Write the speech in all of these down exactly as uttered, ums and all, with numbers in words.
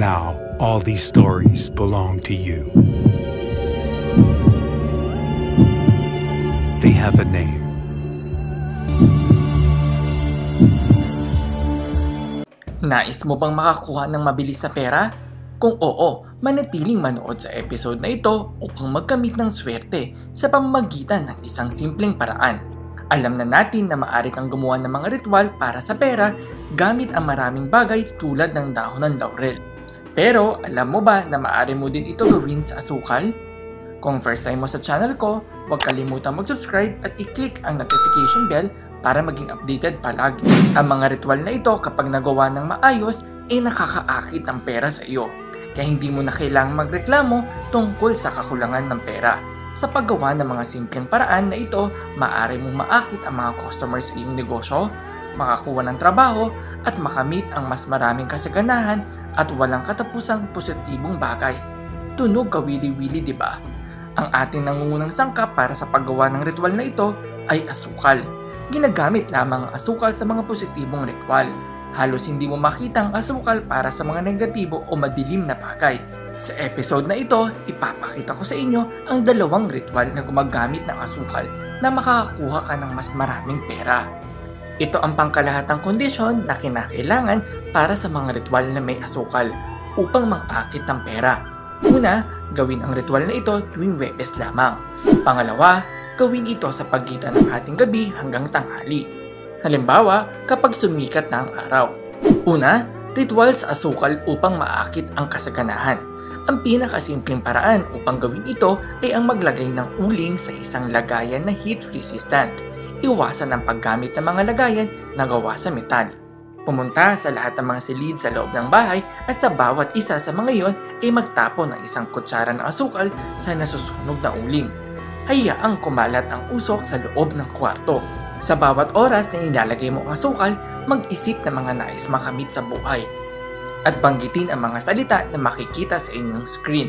Now, all these stories belong to you. They have a name. Nais mo bang makakuha ng mabilis na pera? Kung oo, manatiling manood sa episode na ito upang magkamit ng swerte sa pamamagitan ng isang simpleng paraan. Alam na natin na maaari kang gumawa ng mga ritual para sa pera gamit ang maraming bagay tulad ng dahon ng laurel. Pero alam mo ba na maaari mo din ito gawin sa asukal? Kung first time mo sa channel ko, huwag kalimutang mag-subscribe at i-click ang notification bell para maging updated palagi. Ang mga ritual na ito kapag nagawa ng maayos ay nakakaakit ng pera sa iyo. Kaya hindi mo na kailangang magreklamo tungkol sa kakulangan ng pera. Sa paggawa ng mga simpleng paraan na ito, maaari mong maakit ang mga customers sa iyong negosyo, makakuha ng trabaho, at makamit ang mas maraming kasaganahan at walang katapusang positibong bagay. Tunog kawili-wili, di ba? Ang ating nangungunang sangkap para sa paggawa ng ritual na ito ay asukal. Ginagamit lamang ang asukal sa mga positibong ritual. Halos hindi mo makita ang asukal para sa mga negatibo o madilim na bagay. Sa episode na ito, ipapakita ko sa inyo ang dalawang ritual na gumagamit ng asukal na makakakuha ka ng mas maraming pera. Ito ang pangkalahatang kondisyon na kinakailangan para sa mga ritual na may asukal upang mang-akit ng pera. Una, gawin ang ritual na ito tuwing Huwebes lamang. Pangalawa, gawin ito sa pagitan ng ating gabi hanggang tanghali. Halimbawa, kapag sumikat na ang araw. Una, ritual sa asukal upang maakit ang kasaganahan. Ang pinakasimpleng paraan upang gawin ito ay ang maglagay ng uling sa isang lagayan na heat resistant. Iwasan ang paggamit ng mga lagayan na gawa sa metal. Pumunta sa lahat ng mga silid sa loob ng bahay at sa bawat isa sa mga iyon ay magtapon ng isang kutsara ng asukal sa nasusunog na uling. Hayaang kumalat ang usok sa loob ng kwarto. Sa bawat oras na ilalagay mo ang asukal, mag-isip ng mga nais makamit sa buhay. At banggitin ang mga salita na makikita sa inyong screen.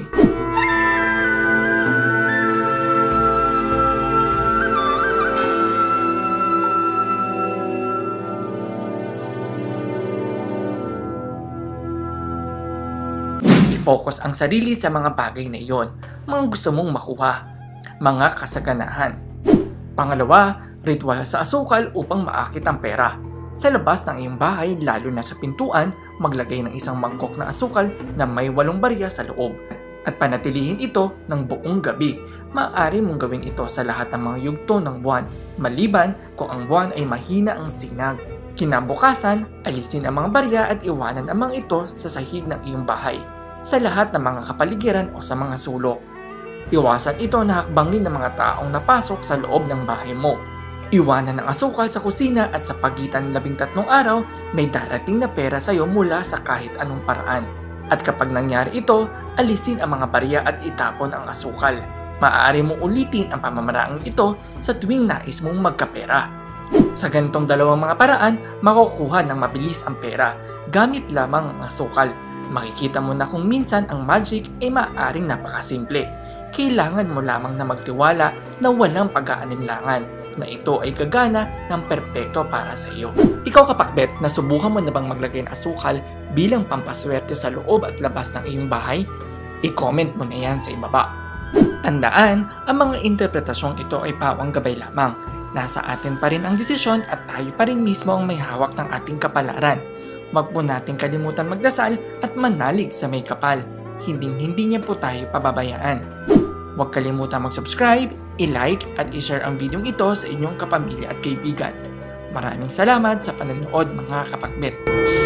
I-focus ang sarili sa mga bagay na iyon, mga gusto mong makuha, mga kasaganahan. Pangalawa, ritual sa asukal upang maakit ang pera. Sa labas ng iyong bahay, lalo na sa pintuan, maglagay ng isang mangkok na asukal na may walong barya sa loob. At panatilihin ito ng buong gabi. Maaari mong gawin ito sa lahat ng mga yugto ng buwan, maliban kung ang buwan ay mahina ang sinag. Kinabukasan, alisin ang mga barya at iwanan ang mga ito sa sahig ng iyong bahay, sa lahat ng mga kapaligiran o sa mga sulok. Iwasan ito na hakbangin ng mga taong napasok sa loob ng bahay mo. Iwanan ang asukal sa kusina at sa pagitan ng labing tatlong araw, may darating na pera sa iyo mula sa kahit anong paraan. At kapag nangyari ito, alisin ang mga barya at itapon ang asukal. Maaari mong ulitin ang pamamaraang ito sa tuwing nais mong magkapera. Sa ganitong dalawang mga paraan, makukuha ng mabilis ang pera gamit lamang ang asukal. Makikita mo na kung minsan ang magic ay maaaring napakasimple. Kailangan mo lamang na magtiwala na walang pag-aalinlangan, na ito ay gagana ng perpekto para sa iyo. Ikaw kapakbet, nasubukan mo na bang maglagay ng asukal bilang pampaswerte sa loob at labas ng iyong bahay? I-comment mo na yan sa ibaba. Tandaan, ang mga interpretasyong ito ay pawang gabay lamang. Nasa atin pa rin ang desisyon at tayo pa rin mismo ang may hawak ng ating kapalaran. Huwag po natin kalimutan magdasal at manalig sa may kapal. Hinding-hindi niya po tayo pababayaan. Huwag kalimutan mag-subscribe, i-like at i-share ang video ito sa inyong kapamilya at kaibigan. Maraming salamat sa panonood mga kapakbet.